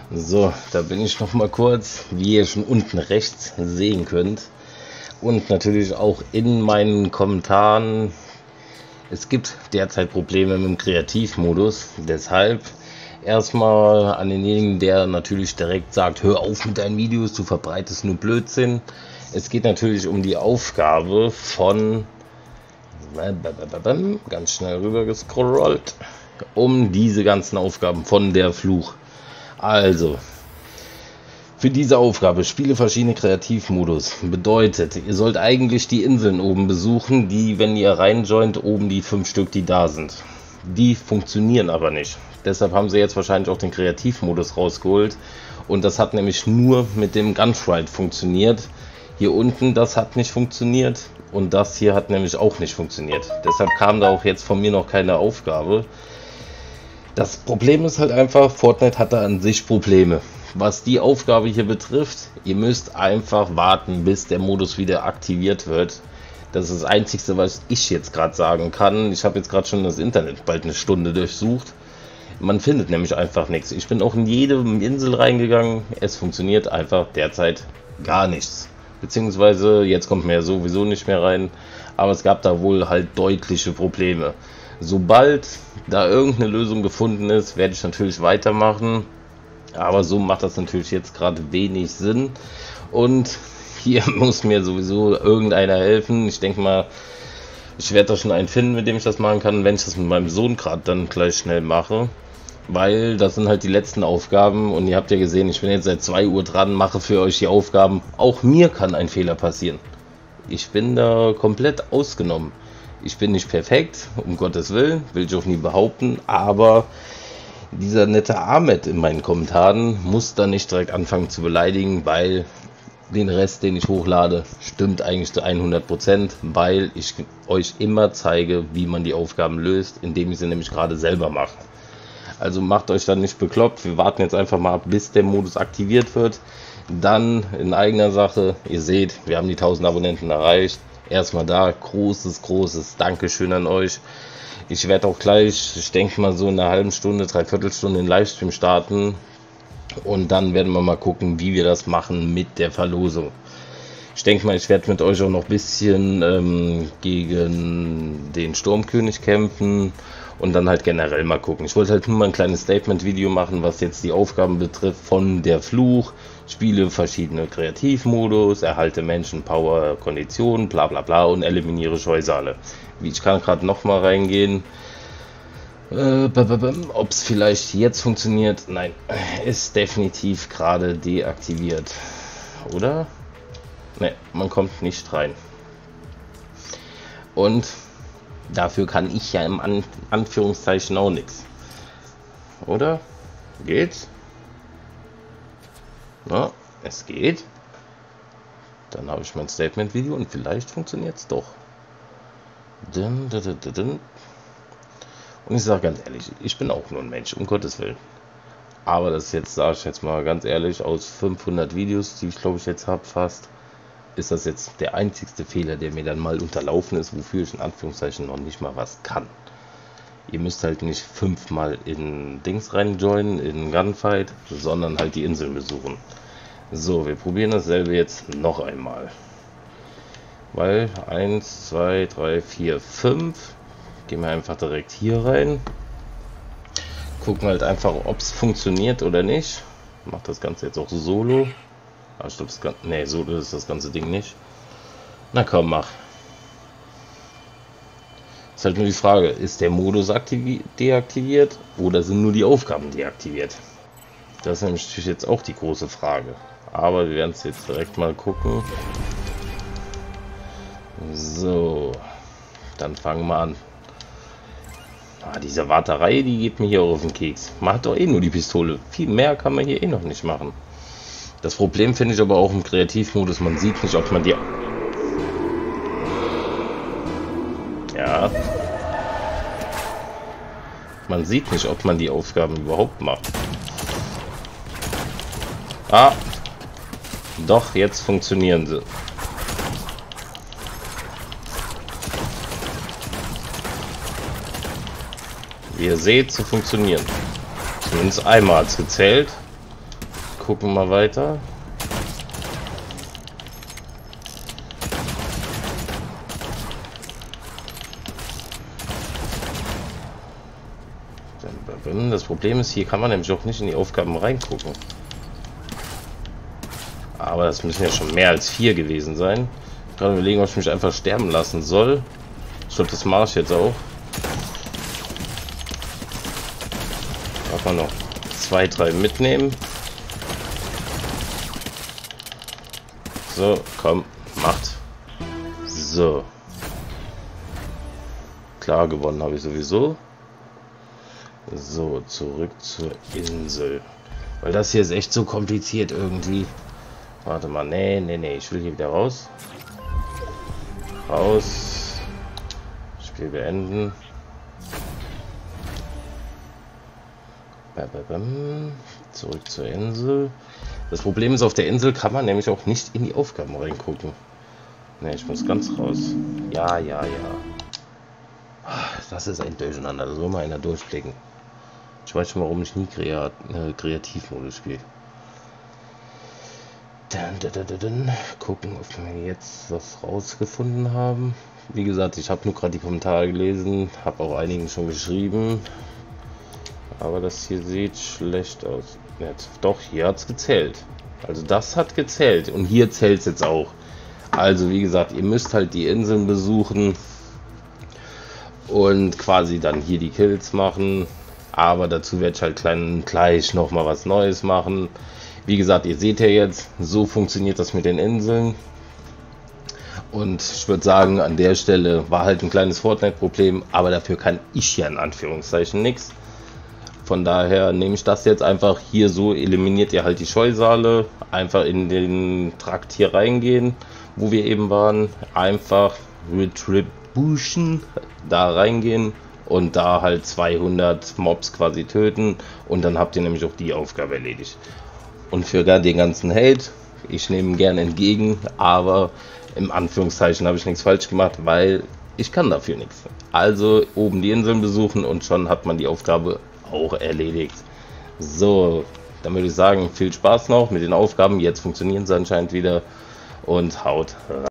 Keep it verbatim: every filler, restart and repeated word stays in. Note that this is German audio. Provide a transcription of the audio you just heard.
So, da bin ich noch mal kurz, wie ihr schon unten rechts sehen könnt. Und natürlich auch in meinen Kommentaren. Es gibt derzeit Probleme mit dem Kreativmodus. Deshalb erstmal an denjenigen, der natürlich direkt sagt, hör auf mit deinen Videos, du verbreitest nur Blödsinn. Es geht natürlich um die Aufgabe von, ganz schnell rüber gescrollt, um diese ganzen Aufgaben von der Fluch. Also, für diese Aufgabe spiele verschiedene Kreativmodus. Bedeutet, ihr sollt eigentlich die Inseln oben besuchen, die, wenn ihr reinjoint, oben die fünf Stück, die da sind. Die funktionieren aber nicht. Deshalb haben sie jetzt wahrscheinlich auch den Kreativmodus rausgeholt. Und das hat nämlich nur mit dem Gunfight funktioniert. Hier unten, das hat nicht funktioniert. Und das hier hat nämlich auch nicht funktioniert. Deshalb kam da auch jetzt von mir noch keine Aufgabe. Das Problem ist halt einfach, Fortnite hat da an sich Probleme. Was die Aufgabe hier betrifft, ihr müsst einfach warten, bis der Modus wieder aktiviert wird. Das ist das Einzige, was ich jetzt gerade sagen kann. Ich habe jetzt gerade schon das Internet bald eine Stunde durchsucht. Man findet nämlich einfach nichts. Ich bin auch in jede Insel reingegangen. Es funktioniert einfach derzeit gar nichts. Beziehungsweise, jetzt kommt man ja sowieso nicht mehr rein. Aber es gab da wohl halt deutliche Probleme. Sobald da irgendeine Lösung gefunden ist, werde ich natürlich weitermachen. Aber so macht das natürlich jetzt gerade wenig Sinn. Und hier muss mir sowieso irgendeiner helfen. Ich denke mal, ich werde da schon einen finden, mit dem ich das machen kann, wenn ich das mit meinem Sohn gerade dann gleich schnell mache. Weil das sind halt die letzten Aufgaben. Und ihr habt ja gesehen, ich bin jetzt seit zwei Uhr dran, mache für euch die Aufgaben. Auch mir kann ein Fehler passieren. Ich bin da komplett ausgenommen. Ich bin nicht perfekt, um Gottes Willen, will ich auch nie behaupten, aber dieser nette Ahmed in meinen Kommentaren muss da nicht direkt anfangen zu beleidigen, weil den Rest, den ich hochlade, stimmt eigentlich zu hundert Prozent, weil ich euch immer zeige, wie man die Aufgaben löst, indem ich sie nämlich gerade selber mache. Also macht euch dann nicht bekloppt, wir warten jetzt einfach mal ab, bis der Modus aktiviert wird. Dann in eigener Sache, ihr seht, wir haben die tausend Abonnenten erreicht. Erstmal da, großes, großes Dankeschön an euch. Ich werde auch gleich, ich denke mal so in einer halben Stunde, dreiviertel Stunde den Livestream starten. Und dann werden wir mal gucken, wie wir das machen mit der Verlosung. Ich denke mal, ich werde mit euch auch noch ein bisschen ähm, gegen den Sturmkönig kämpfen. Und dann halt generell mal gucken. Ich wollte halt nur mal ein kleines Statement-Video machen, was jetzt die Aufgaben betrifft von der Fluch. Spiele verschiedene Kreativmodus, erhalte Menschen, Power, Konditionen, bla bla bla und eliminiere Scheusale. Wie ich kann gerade noch mal reingehen. Äh, Ob es vielleicht jetzt funktioniert? Nein, ist definitiv gerade deaktiviert. Oder? Ne, man kommt nicht rein. Und dafür kann ich ja im An Anführungszeichen auch nichts. Oder? Geht's? Na, es geht. Dann habe ich mein Statement-Video und vielleicht funktioniert es doch. Und ich sage ganz ehrlich, ich bin auch nur ein Mensch, um Gottes Willen. Aber das jetzt, sage ich jetzt mal ganz ehrlich, aus fünfhundert Videos, die ich glaube ich jetzt habe fast, ist das jetzt der einzigste Fehler, der mir dann mal unterlaufen ist, wofür ich in Anführungszeichen noch nicht mal was kann. Ihr müsst halt nicht fünfmal in Dings reinjoinen, in Gunfight, sondern halt die Inseln besuchen. So, wir probieren dasselbe jetzt noch einmal. Weil eins, zwei, drei, vier, fünf. Gehen wir einfach direkt hier rein. Gucken halt einfach, ob es funktioniert oder nicht. Macht das Ganze jetzt auch solo. Aber ich glaube, das Ganze, nee, solo ist das ganze Ding nicht. Na komm, mach. Ist halt nur die Frage, ist der Modus deaktiviert oder sind nur die Aufgaben deaktiviert? Das ist natürlich jetzt auch die große Frage. Aber wir werden es jetzt direkt mal gucken. So, dann fangen wir an. Ah, diese Warterei, die geht mir hier auch auf den Keks. Man hat doch eh nur die Pistole. Viel mehr kann man hier eh noch nicht machen. Das Problem finde ich aber auch im Kreativmodus, man sieht nicht, ob man die... Ja. Man sieht nicht, ob man die Aufgaben überhaupt macht. Ah. Doch, jetzt funktionieren sie. Wie ihr seht, zu funktionieren. Zumindest einmal hat es gezählt. gucken mal weiter. Das Problem ist, hier kann man nämlich auch nicht in die Aufgaben reingucken. Aber das müssen ja schon mehr als vier gewesen sein. Ich kann gerade überlegen, ob ich mich einfach sterben lassen soll. Ich glaube, das mache ich jetzt auch. Darf man noch zwei, drei mitnehmen. So, komm, macht. So. Klar, gewonnen habe ich sowieso. So, zurück zur Insel. Weil das hier ist echt so kompliziert irgendwie. Warte mal, nee, nee, nee, ich will hier wieder raus. Raus. Spiel beenden. Zurück zur Insel. Das Problem ist, auf der Insel kann man nämlich auch nicht in die Aufgaben reingucken. Ne, ich muss ganz raus. Ja, ja, ja. Das ist ein Durcheinander, da soll mal einer durchblicken. Ich weiß schon, warum ich nie Kreat äh, Kreativmodus spiele. Dann, dann, dann, dann gucken, ob wir jetzt was rausgefunden haben. Wie gesagt, ich habe nur gerade die Kommentare gelesen, habe auch einigen schon geschrieben. Aber das hier sieht schlecht aus. Jetzt, doch, hier hat es gezählt. Also das hat gezählt. Und hier zählt es jetzt auch. Also wie gesagt, ihr müsst halt die Inseln besuchen. Und quasi dann hier die Kills machen. Aber dazu werde ich halt klein, gleich nochmal was Neues machen. Wie gesagt, ihr seht ja jetzt, so funktioniert das mit den Inseln. Und ich würde sagen, an der Stelle war halt ein kleines Fortnite-Problem. Aber dafür kann ich ja in Anführungszeichen nichts. Von daher nehme ich das jetzt einfach hier so, eliminiert ihr halt die Scheusale. Einfach in den Trakt hier reingehen, wo wir eben waren. Einfach Retribution da reingehen und da halt zweihundert Mobs quasi töten. Und dann habt ihr nämlich auch die Aufgabe erledigt. Und für den ganzen Hate, ich nehme ihn gerne entgegen, aber im Anführungszeichen habe ich nichts falsch gemacht, weil ich kann dafür nichts. Also oben die Inseln besuchen und schon hat man die Aufgabe auch erledigt. So, dann würde ich sagen, viel Spaß noch mit den Aufgaben. Jetzt funktionieren sie anscheinend wieder und haut rein.